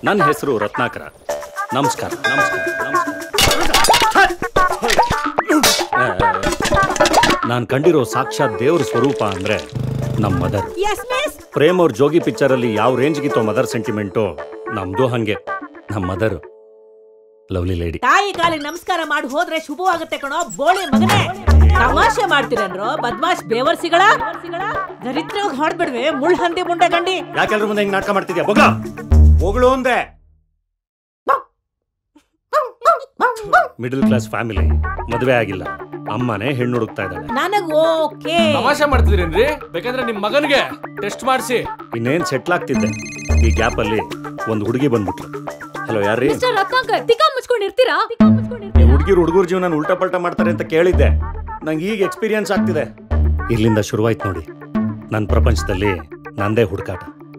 ನನ್ನ ಹೆಸರು ರತ್ನಾಕರ. ನಮಸ್ಕಾರ. ನಾನು ಕಂಡಿರೋ ಸಾಕ್ಷಾತ್ ದೇವ್ರ ಸ್ವರೂಪ ಅಂದ್ರೆ ನಮ್ಮ ಮದರ್. ಪ್ರೇಮ್ ಅವ್ರ ಜೋಗಿ ಪಿಕ್ಚರ್ ಅಲ್ಲಿ ಯಾವ ರೇಂಜ್ಗಿತ್ತೋ ಮದರ್ ಸೆಂಟಿಮೆಂಟು, ನಮ್ದು ಹಂಗೆ. ನಮ್ಮ ಮದರ್ ಲವ್ಲಿ ಲೇಡಿ. ತಾಯಿ ಕಾಲಿಗೆ ನಮಸ್ಕಾರ ಮಾಡಿ ಹೋದ್ರೆ ಶುಭವಾಗುತ್ತೆ ಕಣೋ ಬೋಳಿ ಮಗನೇ. ತಮಾಷೆ ಮಾಡ್ತೀರನ್ರೋ ಬದ್ಮಾಶ್ ಬೇವರ್ಸಿಗಳ. ದರಿದ್ರ ಹೊಡ್ಬಿಡ್ವೆ ಮುಳ್ ಹಂದಿ ಮುಂಡೆ ಗಂಡಿ. ಯಾಕೆಲ್ರ ಮುಂದೆ ಹಿಂಗ್ ನಾಟಕ ಮಾಡ್ತಿದ್ಯಾ? ಹೋಗ್ಳು ಅಂದೆ. ಮಿಡಲ್ ಕ್ಲಾಸ್ ಫ್ಯಾಮಿಲಿ, ಮದುವೆ ಆಗಿಲ್ಲ, ಅಮ್ಮನೇ ಹೆಣ್ಣು ಹುಡುಕ್ತಾ ಇದ್ದಾಳೆ. ನನಗ್ ಓಕೆ. ತಮಾಷೆ ಮಾಡ್ತಿದ್ರೇನ್ರಿ? ಬೇಕಾದ್ರೆ ನಿಮ್ ಮಗನ್ಗೆ ಟೆಸ್ಟ್ ಮಾಡಿಸಿ. ಇನ್ನೇನ್ ಸೆಟ್ಲ್ ಆಗ್ತಿದ್ದೆ, ಈ ಗ್ಯಾಪ್ ಅಲ್ಲಿ ಒಂದು ಹುಡುಗಿ ಬಂದ್ಬಿಟ್ಲು. ಹಲೋ, ಯಾರ್ರೀ? ಹುಡುಗರು ಜೀವನ ಉಲ್ಟಾ ಪಲ್ಟಾ ಮಾಡ್ತಾರೆ ಅಂತ ಕೇಳಿದ್ದೆ. ನಂಗೆ ಈಗ ಎಕ್ಸ್ಪೀರಿಯನ್ಸ್ ಆಗ್ತಿದೆ. ಇಲ್ಲಿಂದ ಶುರುವಾಯ್ತು ನೋಡಿ ನನ್ನ ಪ್ರಪಂಚದಲ್ಲಿ ನಂದೇ ಹುಡುಕಾಟ.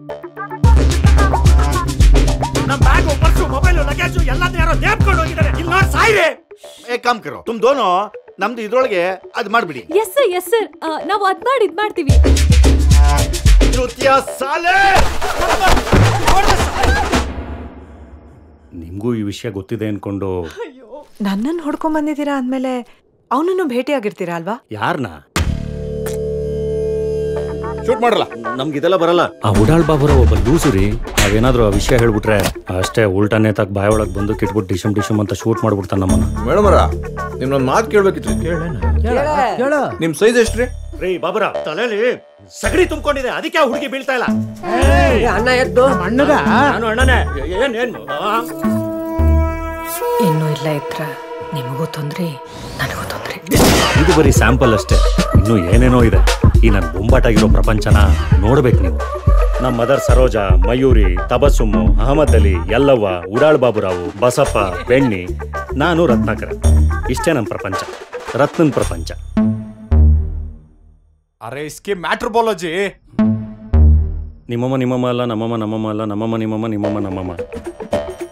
ನಮ್ಮ ಬ್ಯಾಗ್, ಪರ್ಸು, ಮೊಬೈಲ್, ಲಗೇಜ್ ಎಲ್ಲದನ್ನ ಯಾರೋ ನೇಪ್ಕೊಂಡು ಹೋಗಿದ್ದಾರೆ. ಇಲ್ಲಿ ನೋಡಿ ಸಾಯ್ರೆ. ಏ ಕಾಮ್ ಕರೋ, ತುಮ್ ದೋನೋ ನಮ್ದು ಇದ್ರೊಳಗೆ ಅದ್ ಮಾಡ್ಬಿಡಿ. ಎಸ್ ಸರ್, ನಾವು ಅದ್ ಮಾಡಿ ಇದ್ ಮಾಡ್ತೀವಿ. ನಿಮ್ಗೂ ಈ ವಿಷಯ ಗೊತ್ತಿದೆ ಅನ್ಕೊಂಡು ನನ್ನನ್ನು ಹೊಡ್ಕೊಂಡ್ ಬಂದಿದ್ದೀರಾ ಅಂದ್ಮೇಲೆ ಅವನನ್ನು ಭೇಟಿ ಆಗಿರ್ತೀರಾ ಅಲ್ವಾ? ಯಾರನ್ನ? ಶೂಟ್ ಮಾಡಲ್ಲ, ನಮ್ಗೆ ಇದೆಲ್ಲ ಬರಲ್ಲ. ಆ ಉಡಾಳ್ ಬಾಬುರ ಒಬ್ಬ ಲೂಸುರಿ. ನಾವೇನಾದ್ರೂ ಆ ವಿಷಯ ಹೇಳ್ಬಿಟ್ರೆ ಅಷ್ಟೇ ಉಲ್ಟಾ ನೇತಾಕ್ ಬಾಯ ಒಳಗ್ ಬಂದು ಕಿಟ್ಬಿಟ್ಟು ಡಿಶಮ್ ಅಂತ ಶೂಟ್ ಮಾಡ್ಬಿಡ್ತಾನ ನಮ್ಮನ್ನ. ಮೇಡಮರ, ನಿಮ್ನೊಂದ್ ಮಾತು ಕೇಳ್ಬೇಕಿತ್ತು. ನಿಮ್ ಸೈಜ್ ಎಷ್ಟ್ರಿ? ರೀ ಬಾಬುರ, ತಲೆಲಿ ಸಗಡಿ ತುಂಬಿಕೊಂಡಿದೆ, ಅದಕ್ಕೆ ಆ ಹುಡುಗಿ ಬೀಳ್ತಾ ಇಲ್ಲ. ಅಣ್ಣ ಎದ್ದು ಅಣ್ಣಗ ನಾನು ಅಣ್ಣನೇ. ಏನ್ ಇನ್ನೂ ಇಲ್ಲ ಇದ್ರ ನಿಮಗೂ ತೊಂದ್ರೆ, ನನಗೂ ತೊಂದ್ರೆ. ಇದು ಬರೀ ಸ್ಯಾಂಪಲ್ ಅಷ್ಟೇ, ಇನ್ನೂ ಏನೇನೋ ಇದೆ. ಈ ನನ್ನ ಬೊಂಬಾಟಾಗಿರೋ ಪ್ರಪಂಚನ ನೋಡ್ಬೇಕು ನೀವು. ನಮ್ಮ ಮದರ್ ಸರೋಜಾ, ಮಯೂರಿ, ತಬಸುಮ್ಮು, ಅಹಮದ್ ಅಲಿ, ಯಲ್ಲವ್ವ, ಉಡಾಳ್ ಬಾಬುರಾವು, ಬಸಪ್ಪ, ಬೆಣ್ಣಿ, ನಾನು ರತ್ನಾಕರ. ಇಷ್ಟೇ ನಮ್ಮ ಪ್ರಪಂಚ, ರತ್ನನ್ ಪ್ರಪಂಚ. ಅರೆ ಇಸ್ಕೆ ಮ್ಯಾಟ್ರ್ ಬೋಲೋಜಿ. ನಿಮ್ಮಮ್ಮ ಅಲ್ಲ, ನಮ್ಮಮ್ಮ ಅಲ್ಲ, ನಮ್ಮಮ್ಮ ನಿಮ್ಮಮ್ಮ, ನಿಮ್ಮಮ್ಮ ನಮ್ಮಮ್ಮ.